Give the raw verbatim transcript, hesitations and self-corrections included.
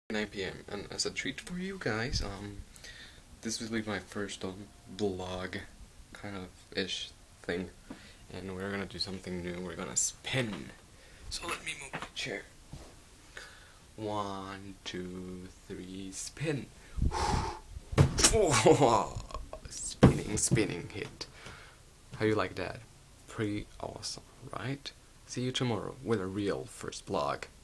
nine p m and as a treat for you guys, um, this will be my first um, vlog kind of ish thing, and we're gonna do something new. We're gonna spin. So let me move my chair. One, two, three, spin. Oh, spinning, spinning hit. How you like that? Pretty awesome, right? See you tomorrow with a real first vlog.